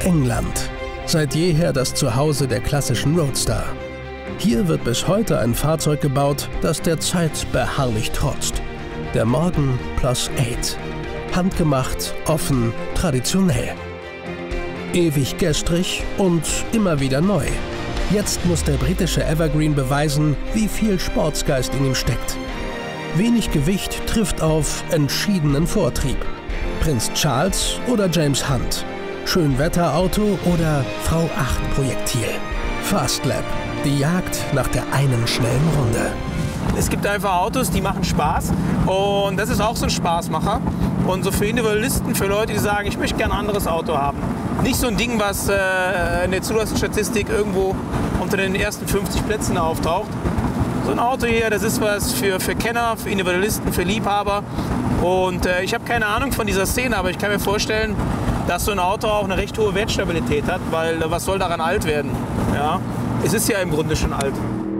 England. Seit jeher das Zuhause der klassischen Roadster. Hier wird bis heute ein Fahrzeug gebaut, das der Zeit beharrlich trotzt. Der Morgan Plus 8. Handgemacht, offen, traditionell. Ewig gestrig und immer wieder neu. Jetzt muss der britische Evergreen beweisen, wie viel Sportsgeist in ihm steckt. Wenig Gewicht trifft auf entschiedenen Vortrieb. Prinz Charles oder James Hunt. Schönwetterauto oder Frau 8 Projektil. Fastlap. Die Jagd nach der einen schnellen Runde. Es gibt einfach Autos, die machen Spaß und das ist auch so ein Spaßmacher. Und so für Individualisten, für Leute, die sagen, ich möchte gerne ein anderes Auto haben. Nicht so ein Ding, was in der Zulassungsstatistik irgendwo unter den ersten 50 Plätzen auftaucht. So ein Auto hier, das ist was für Kenner, für Individualisten, für Liebhaber. Und ich habe keine Ahnung von dieser Szene, aber ich kann mir vorstellen, dass so ein Auto auch eine recht hohe Wertstabilität hat, weil was soll daran alt werden? Ja? Es ist ja im Grunde schon alt.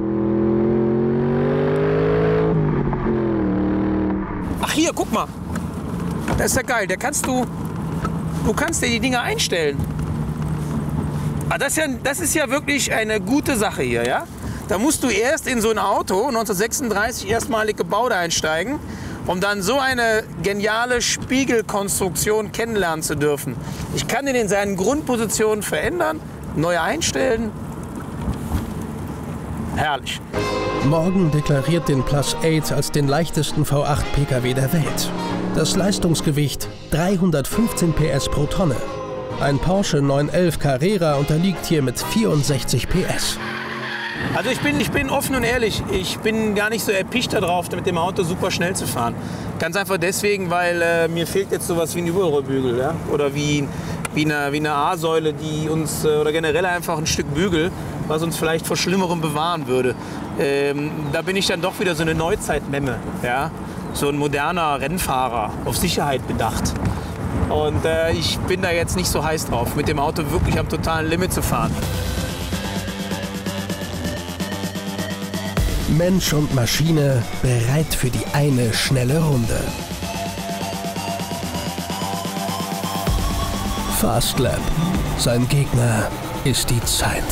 Ach hier, guck mal. Das ist ja geil. Du kannst dir die Dinger einstellen. Aber das ist ja wirklich eine gute Sache hier, ja? Da musst du erst in so ein Auto 1936 erstmalig gebaut einsteigen, um dann so eine geniale Spiegelkonstruktion kennenlernen zu dürfen. Ich kann ihn in seinen Grundpositionen verändern, neu einstellen. Herrlich. Morgan deklariert den Plus 8 als den leichtesten V8 PKW der Welt. Das Leistungsgewicht 315 PS pro Tonne. Ein Porsche 911 Carrera unterliegt hier mit 64 PS. Also ich bin offen und ehrlich, ich bin gar nicht so erpicht darauf, mit dem Auto super schnell zu fahren. Ganz einfach deswegen, weil mir fehlt jetzt sowas wie ein Überrollbügel, ja? Oder wie eine A-Säule, die uns, oder generell einfach ein Stück Bügel, was uns vielleicht vor Schlimmerem bewahren würde. Da bin ich dann doch wieder so eine Neuzeitmemme, ja? So ein moderner Rennfahrer, auf Sicherheit bedacht. Und ich bin da jetzt nicht so heiß drauf, mit dem Auto wirklich am totalen Limit zu fahren. Mensch und Maschine bereit für die eine schnelle Runde. Fastlap. Sein Gegner ist die Zeit.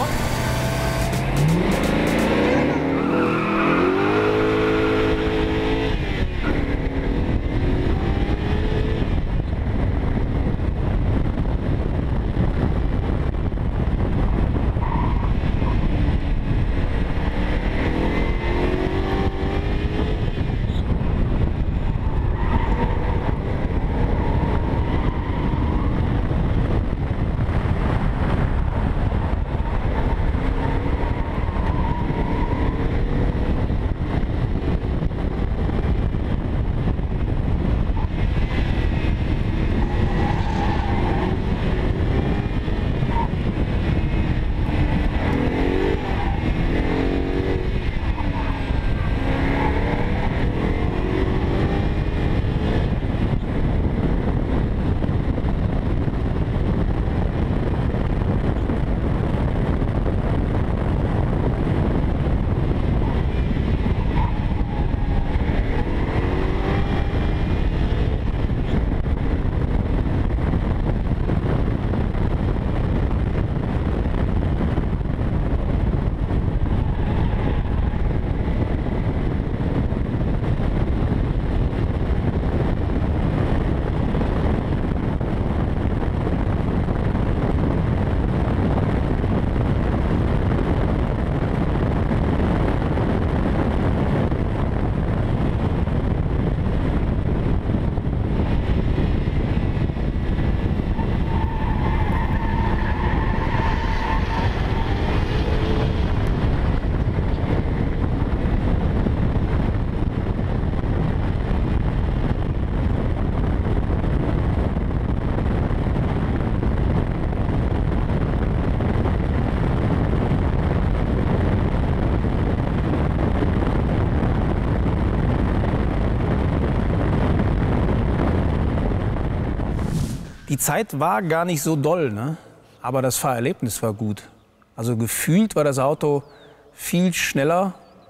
Die Zeit war gar nicht so doll, ne? Aber das Fahrerlebnis war gut. Also gefühlt war das Auto viel schneller,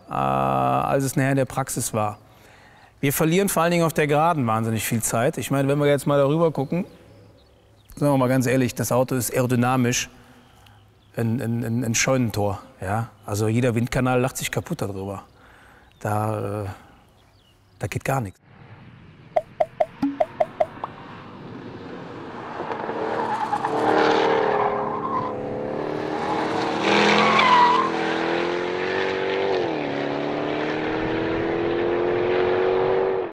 als es nachher in der Praxis war. Wir verlieren vor allen Dingen auf der Geraden wahnsinnig viel Zeit. Ich meine, wenn wir jetzt mal darüber gucken, sagen wir mal ganz ehrlich, das Auto ist aerodynamisch ein Scheunentor. Ja? Also jeder Windkanal lacht sich kaputt darüber. Da geht gar nichts.